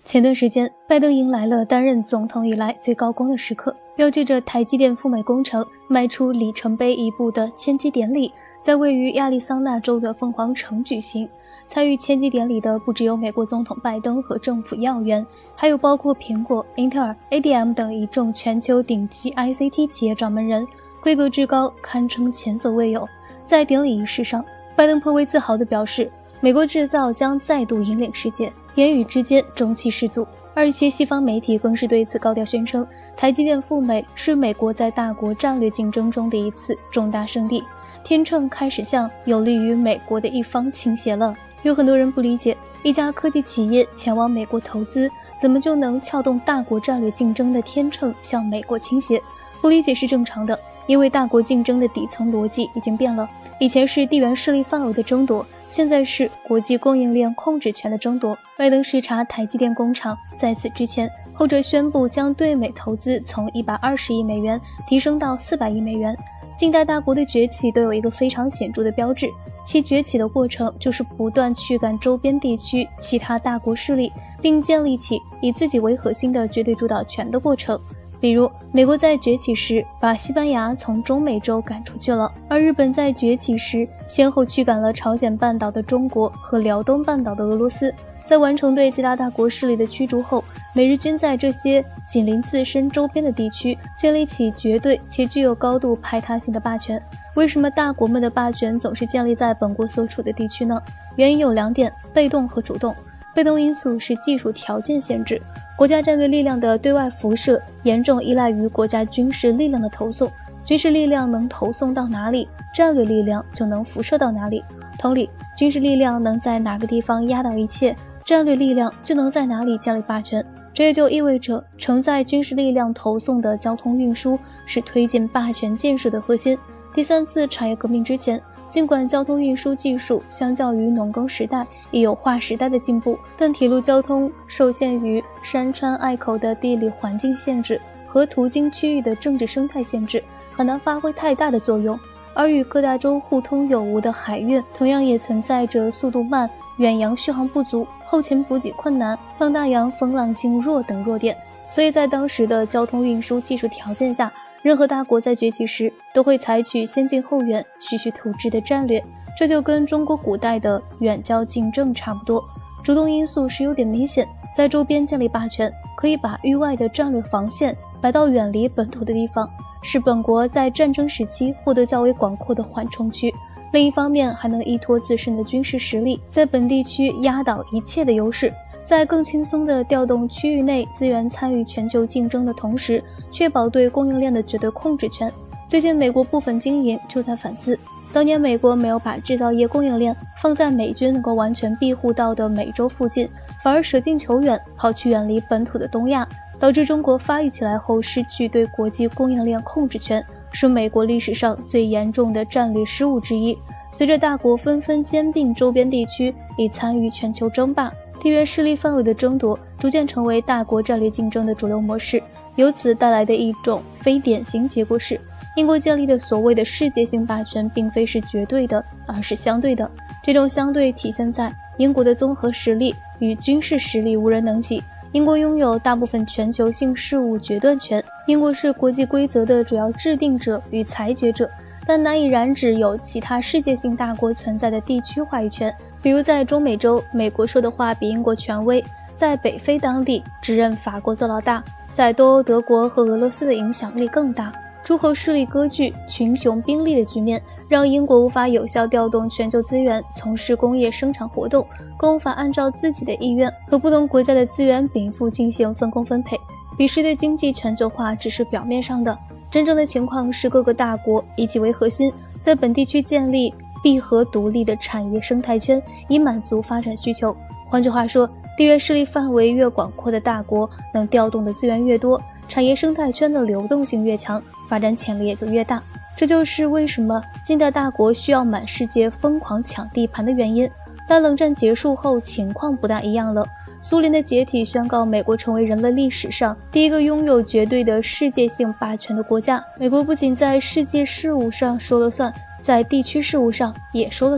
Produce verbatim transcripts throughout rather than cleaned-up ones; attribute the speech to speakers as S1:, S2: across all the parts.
S1: 前段时间，拜登迎来了担任总统以来最高光的时刻，标志着台积电赴美工程迈出里程碑一步的迁机典礼，在位于亚利桑那州的凤凰城举行。参与迁机典礼的不只有美国总统拜登和政府要员，还有包括苹果、英特尔、A D M 等一众全球顶级 I C T 企业掌门人，规格之高堪称前所未有。在典礼仪式上，拜登颇为自豪地表示，美国制造将再度引领世界，言语之间中气十足。而一些西方媒体更是对此高调宣称，台积电赴美是美国在大国战略竞争中的一次重大胜利，天秤开始向有利于美国的一方倾斜了。有很多人不理解，一家科技企业前往美国投资，怎么就能撬动大国战略竞争的天秤向美国倾斜？不理解是正常的，因为大国竞争的底层逻辑已经变了，以前是地缘势力范围的争夺，现在是国际供应链控制权的争夺。拜登视察台积电工厂，在此之前，后者宣布将对美投资从一百二十亿美元提升到四百亿美元。近代大国的崛起都有一个非常显著的标志，其崛起的过程就是不断驱赶周边地区其他大国势力，并建立起以自己为核心的绝对主导权的过程。比如，美国在崛起时把西班牙从中美洲赶出去了，而日本在崛起时先后驱赶了朝鲜半岛的中国和辽东半岛的俄罗斯。在完成对其他大国势力的驱逐后，美日均在这些紧邻自身周边的地区建立起绝对且具有高度排他性的霸权。为什么大国们的霸权总是建立在本国所处的地区呢？原因有两点：被动和主动。被动因素是技术条件限制，国家战略力量的对外辐射严重依赖于国家军事力量的投送，军事力量能投送到哪里，战略力量就能辐射到哪里。同理，军事力量能在哪个地方压倒一切，战略力量就能在哪里建立霸权。这也就意味着承载军事力量投送的交通运输是推进霸权建设的核心。第三次产业革命之前，尽管交通运输技术相较于农耕时代也有划时代的进步，但铁路交通受限于山川隘口的地理环境限制和途经区域的政治生态限制，很难发挥太大的作用。而与各大洲互通有无的海运同样也存在着速度慢、远洋续航不足、后勤补给困难、浪大洋风浪性弱等弱点。所以在当时的交通运输技术条件下，任何大国在崛起时都会采取先进后远、徐徐图之的战略，这就跟中国古代的远交近征差不多。主动因素是有点明显，在周边建立霸权，可以把域外的战略防线摆到远离本土的地方，是本国在战争时期获得较为广阔的缓冲区。另一方面，还能依托自身的军事实力，在本地区压倒一切的优势，在更轻松地调动区域内资源参与全球竞争的同时，确保对供应链的绝对控制权。最近美国部分精英就在反思，当年美国没有把制造业供应链放在美军能够完全庇护到的美洲附近，反而舍近求远，跑去远离本土的东亚，导致中国发育起来后失去对国际供应链控制权，是美国历史上最严重的战略失误之一。随着大国纷纷兼并周边地区以参与全球争霸，地缘势力范围的争夺逐渐成为大国战略竞争的主流模式。由此带来的一种非典型结果是，英国建立的所谓的世界性霸权并非是绝对的，而是相对的。这种相对体现在英国的综合实力与军事实力无人能及。英国拥有大部分全球性事务决断权，英国是国际规则的主要制定者与裁决者，但难以染指有其他世界性大国存在的地区话语权。比如在中美洲，美国说的话比英国权威；在北非当地，只认法国做老大；在东欧，德国和俄罗斯的影响力更大。诸侯势力割据、群雄并立的局面，让英国无法有效调动全球资源，从事工业生产活动，更无法按照自己的意愿和不同国家的资源禀赋进行分工分配。彼时的经济全球化只是表面上的，真正的情况是各个大国以其为核心，在本地区建立闭合独立的产业生态圈，以满足发展需求。换句话说，地缘势力范围越广阔的大国，能调动的资源越多，产业生态圈的流动性越强，发展潜力也就越大。这就是为什么近代大国需要满世界疯狂抢地盘的原因。但冷战结束后，情况不大一样了。苏联的解体宣告美国成为人类历史上第一个拥有绝对的世界性霸权的国家。美国不仅在世界事务上说了算，在地区事务上也说了算。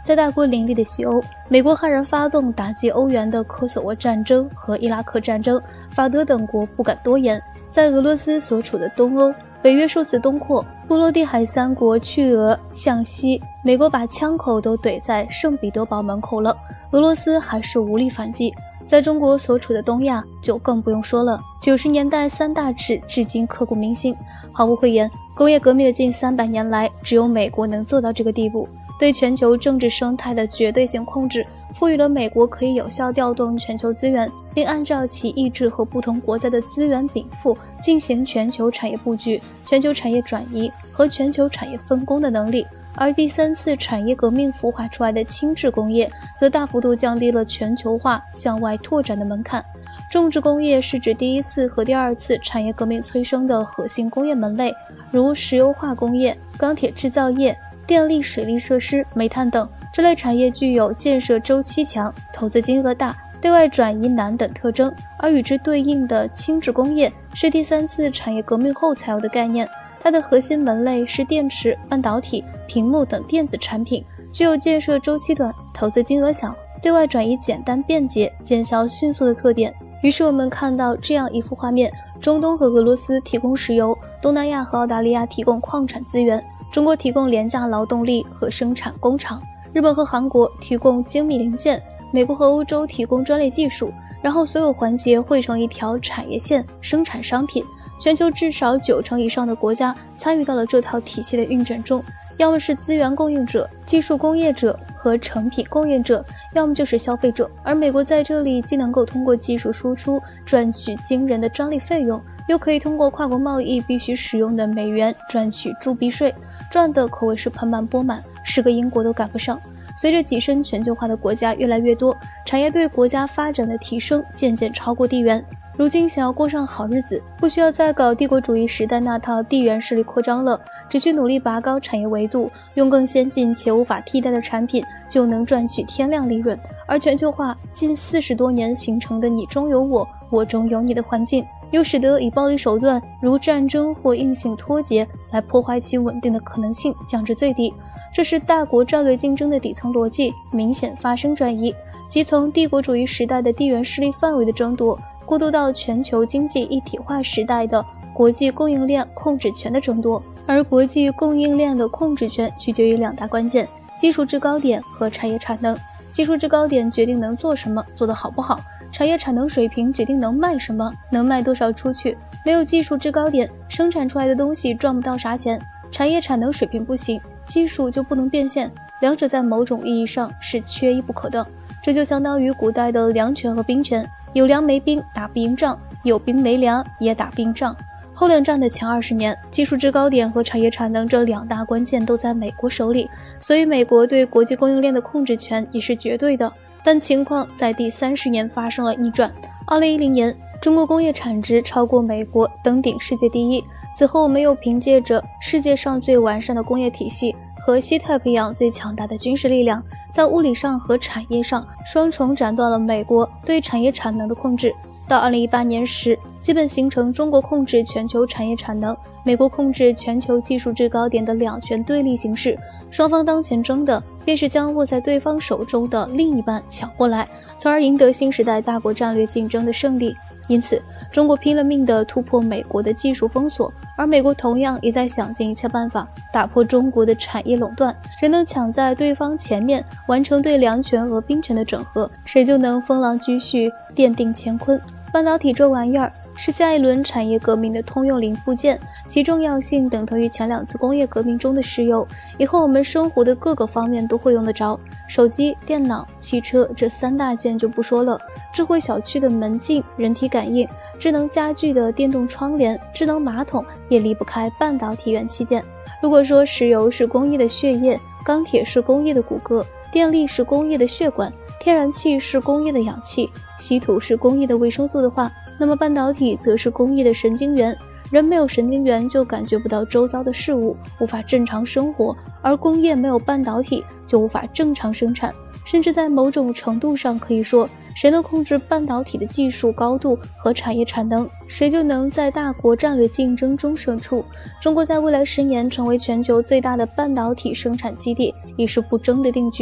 S1: 在大国林立的西欧，美国悍然发动打击欧元的科索沃战争和伊拉克战争，法德等国不敢多言。在俄罗斯所处的东欧，北约受此东扩，波罗的海三国去俄向西，美国把枪口都怼在圣彼得堡门口了，俄罗斯还是无力反击。在中国所处的东亚就更不用说了，九十年代三大制至今刻骨铭心。毫无讳言，工业革命的近三百年来，只有美国能做到这个地步，对全球政治生态的绝对性控制，赋予了美国可以有效调动全球资源，并按照其意志和不同国家的资源禀赋进行全球产业布局、全球产业转移和全球产业分工的能力。而第三次产业革命孵化出来的轻质工业，则大幅度降低了全球化向外拓展的门槛。重质工业是指第一次和第二次产业革命催生的核心工业门类，如石油化工业、钢铁制造业、电力水利设施、煤炭等。这类产业具有建设周期强、投资金额大、对外转移难等特征，而与之对应的轻质工业是第三次产业革命后才有的概念。它的核心门类是电池、半导体、屏幕等电子产品，具有建设周期短、投资金额小、对外转移简单便捷、见效迅速的特点。于是我们看到这样一幅画面：中东和俄罗斯提供石油，东南亚和澳大利亚提供矿产资源，中国提供廉价劳动力和生产工厂，日本和韩国提供精密零件，美国和欧洲提供专利技术，然后所有环节汇成一条产业线，生产商品。全球至少九成以上的国家参与到了这套体系的运转中，要么是资源供应者、技术工业者和成品供应者，要么就是消费者。而美国在这里既能够通过技术输出赚取惊人的专利费用，又可以通过跨国贸易必须使用的美元赚取铸币税，赚的可谓是盆满钵满，十个英国都赶不上。随着跻身全球化的国家越来越多，产业对国家发展的提升渐渐超过地缘。如今想要过上好日子，不需要再搞帝国主义时代那套地缘势力扩张了，只需努力拔高产业维度，用更先进且无法替代的产品，就能赚取天量利润。而全球化近四十多年形成的你中有我，我中有你的环境，又使得以暴力手段如战争或硬性脱节来破坏其稳定的可能性降至最低。这是大国战略竞争的底层逻辑明显发生转移，即从帝国主义时代的地缘势力范围的争夺，过渡到全球经济一体化时代的国际供应链控制权的争夺。而国际供应链的控制权取决于两大关键：技术制高点和产业产能。技术制高点决定能做什么，做得好不好；产业产能水平决定能卖什么，能卖多少出去。没有技术制高点，生产出来的东西赚不到啥钱；产业产能水平不行，技术就不能变现，两者在某种意义上是缺一不可的。这就相当于古代的粮权和兵权，有粮没兵打不赢仗，有兵没粮也打不赢仗。后冷战的前二十年，技术制高点和产业产能这两大关键都在美国手里，所以美国对国际供应链的控制权也是绝对的。但情况在第三十年发生了逆转。二零一零年，中国工业产值超过美国，登顶世界第一。此后，我们又凭借着世界上最完善的工业体系和西太平洋最强大的军事力量，在物理上和产业上双重斩断了美国对产业产能的控制。到二零一八年时，基本形成中国控制全球产业产能，美国控制全球技术制高点的两权对立形势。双方当前争的便是将握在对方手中的另一半抢过来，从而赢得新时代大国战略竞争的胜利。因此，中国拼了命地突破美国的技术封锁，而美国同样也在想尽一切办法打破中国的产业垄断。谁能抢在对方前面完成对粮权和兵权的整合，谁就能风浪居续，奠定乾坤。半导体这玩意儿是下一轮产业革命的通用零部件，其重要性等同于前两次工业革命中的石油，以后我们生活的各个方面都会用得着。手机、电脑、汽车这三大件就不说了，智慧小区的门禁、人体感应，智能家居的电动窗帘、智能马桶也离不开半导体元器件。如果说石油是工业的血液，钢铁是工业的骨骼，电力是工业的血管，天然气是工业的氧气，稀土是工业的维生素的话，那么半导体则是工业的神经元。人没有神经元就感觉不到周遭的事物，无法正常生活，而工业没有半导体就无法正常生产。甚至在某种程度上可以说，谁能控制半导体的技术高度和产业产能，谁就能在大国战略竞争中胜出。中国在未来十年成为全球最大的半导体生产基地已是不争的定局。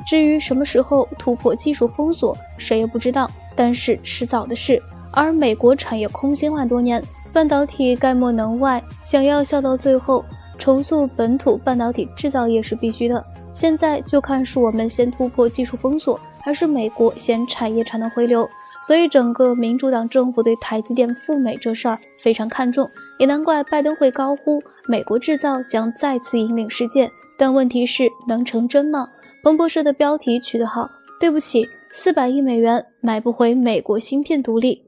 S1: 至于什么时候突破技术封锁，谁也不知道，但是迟早的事。而美国产业空心化多年，半导体概莫能外，想要笑到最后，重塑本土半导体制造业是必须的。现在就看是我们先突破技术封锁，还是美国先产业产能回流。所以整个民主党政府对台积电赴美这事儿非常看重，也难怪拜登会高呼美国制造将再次引领世界。但问题是能成真吗？彭博社的标题取得好，对不起，四百亿美元买不回美国芯片独立。